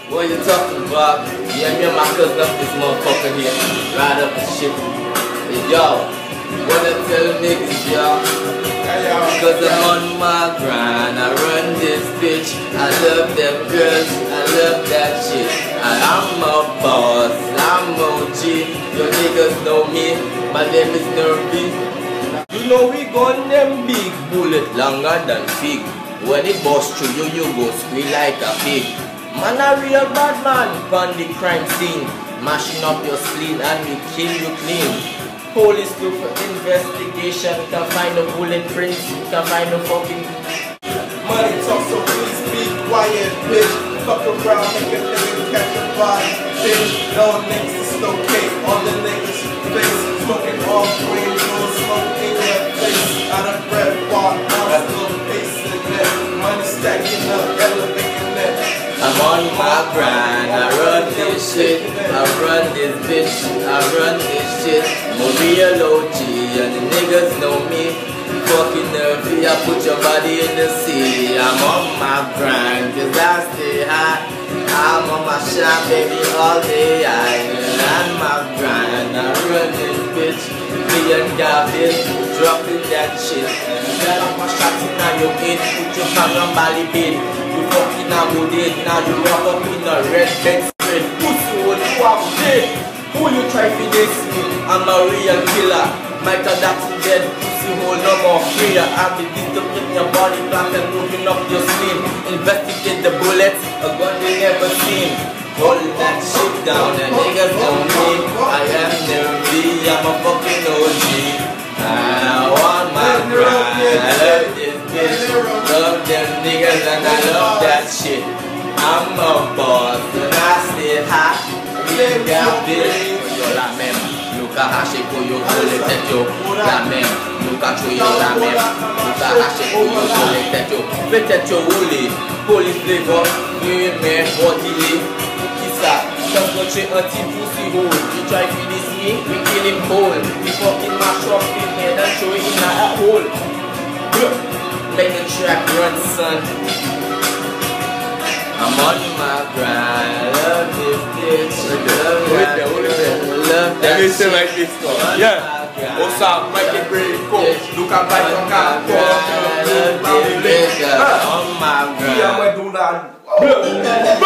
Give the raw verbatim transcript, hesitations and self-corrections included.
What you talking about? Yeah, me and my cousin up this motherfucker here. Ride up and shit. Hey, yo, wanna tell niggas, y'all? Cause I'm on my grind, I run this bitch. I love them girls, I love that shit. I am a boss, I'm O G. Your niggas know me, my name is Nervy. You know we gun them big bullet longer than fig. When it bust through you, you go squeal like a pig. Man a real bad man on the crime scene, mashing up your spleen and we kill you clean. Police do for investigation, can find no bullet prints, can find no fucking money talk, so please be quiet, bitch. Fuck around, make a nigga catch a body, bitch. No niggas is okay, all the niggas face smoking all green, no smoke in your face. Out of breath, walk, I'm still pacing that. Money stacking up, elevating that. I'm on my grind, I run this shit, I run this bitch, I run this shit. I'm a real O G and the niggas know me. Fucking nervy, I put your body in the sea. I'm on my grind, cause I stay high. I'm on my shot, baby, all day. I on my grind, I run this bitch. Me and Gavin, dropping that shit. Get off my shot, now you in, put your hand on Bali bin. You fucking now good in, now you rock up in a red bed spread. Pussy, what you have dead? Who you try to this me? I'm a real killer. Michael Jackson dead, pussy hole no more fear. I'll be disturbing your body clock and moving up your skin. Investigate the bullets, a gun they never seen. Hold that shit down and niggas know me. I am Nervy, I'm a fucking O G. I want my grind, I love this bitch. Love them niggas and I love that shit. I'm a boss and I stay hot. We got this. Yo la même, nous ka haché pour yo voler tête yo. La même, nous ka tuer yo la même. Nous ka haché pour yo voler tête yo. Fait tête yo rouler, police flavor, we man body. Qui ça? Just go check a team pussy hole. You try to this me, we kill him whole. We fucking mash up his head and show him a hole. Make the track run, son. I'm on my grind, love this bitch, love that, love that shit. Let me like this one. Yeah. What's up, Mikey Brady, cool. Look at my car, love this bitch, on my grind. Yeah, I'm gonna do that.